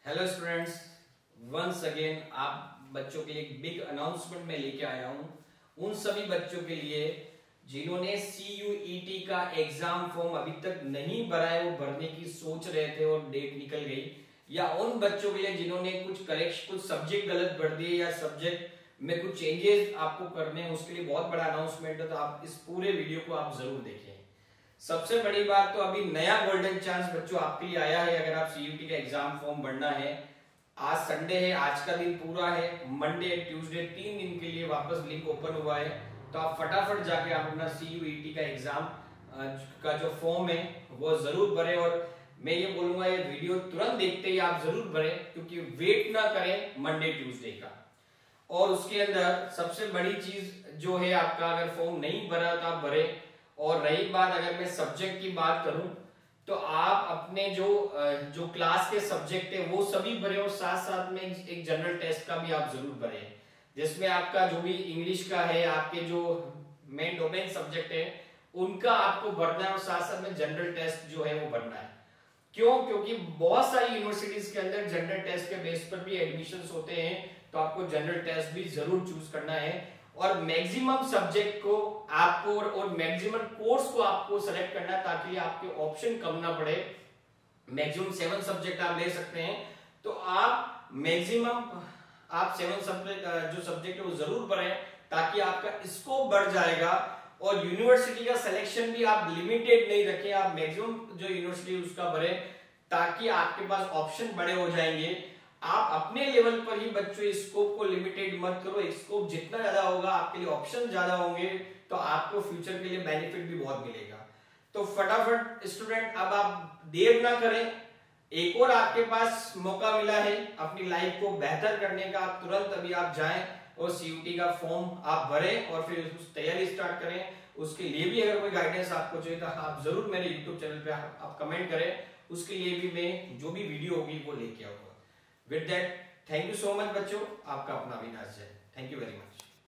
Hello students, once again आप बच्चों के लिए एक बिग अनाउंसमेंट में लेके आया हूं। उन सभी बच्चों के लिए जिन्होंने CUET का एग्जाम फॉर्म अभी तक नहीं भरा है, वो भरने की सोच रहे थे और डेट निकल गई, या उन बच्चों के लिए जिन्होंने कुछ सब्जेक्ट गलत भर दिए या सब्जेक्ट में कुछ चेंजेस आपको करने हैं, उसके लिए बहुत बड़ा अनाउंसमेंट है। तो आप इस पूरे वीडियो को आप जरूर देखें। सबसे बड़ी बात तो अभी नया गोल्डन चांस बच्चों आपके लिए आया है। अगर आप CUET का एग्जाम फॉर्म भरना है, आज संडे है, आज का दिन पूरा है, मंडे एंड ट्यूसडे 3 दिन के लिए वापस लिंक ओपन हुआ है। तो आप फटाफट जाके आप अपना CUET का एग्जाम का जो फॉर्म है वो जरूर भरें। और मैं ये बोलूंगा, ये वीडियो तुरंत देखते ही आप जरूर भरें, क्योंकि वेट ना करें मंडे ट्यूसडे का। और उसके अंदर सबसे बड़ी चीज जो है, आपका अगर फॉर्म नहीं भरा तो आप भरें। और रही बात, अगर मैं सब्जेक्ट की बात करूं तो आप अपने जो क्लास के सब्जेक्ट है वो सभी भरें, और साथ साथ में एक जनरल टेस्ट का भी आप जरूर भरें, जिसमें आपका जो भी इंग्लिश का है, आपके जो मेन डोमेन सब्जेक्ट है उनका आपको भरना है, और साथ साथ में जनरल टेस्ट जो है वो भरना है। क्यों? क्योंकि बहुत सारी यूनिवर्सिटीज के अंदर जनरल टेस्ट के बेस पर भी एडमिशंस होते हैं, तो आपको जनरल टेस्ट भी जरूर चूज करना है। और मैक्सिमम सब्जेक्ट को आपको और मैक्सिमम कोर्स को आपको सेलेक्ट करना है, ताकि आपके ऑप्शन कम ना पड़े। मैक्सिमम 7 सब्जेक्ट आप ले सकते हैं, तो आप मैक्सिमम 7 सब्जेक्ट जो सब्जेक्ट है वो जरूर भरें, ताकि आपका स्कोप बढ़ जाएगा। और यूनिवर्सिटी का सिलेक्शन भी आप लिमिटेड नहीं रखें, आप मैक्सिमम जो यूनिवर्सिटी उसका भरें, ताकि आपके पास ऑप्शन बड़े हो जाएंगे। आप अपने लेवल पर ही बच्चों स्कोप को लिमिटेड मत करो। स्कोप जितना ज्यादा होगा, आपके लिए ऑप्शन ज्यादा होंगे, तो आपको फ्यूचर के लिए बेनिफिट भी बहुत मिलेगा। तो फटाफट स्टूडेंट, अब आप देर ना करें, एक और आपके पास मौका मिला है अपनी लाइफ को बेहतर करने का। आप तुरंत अभी आप जाएं और CUET का फॉर्म आप भरें और फिर उस तैयारी स्टार्ट करें। उसके लिए भी अगर कोई गाइडेंस आपको चाहिए तो आप जरूर मेरे YouTube चैनल पे आप कमेंट करें, उसके लिए भी मैं जो भी वीडियो होगी वो लेके आऊंगा। With that, thank you so much बच्चों, आपका अपना Avinash Jain. Thank you very much.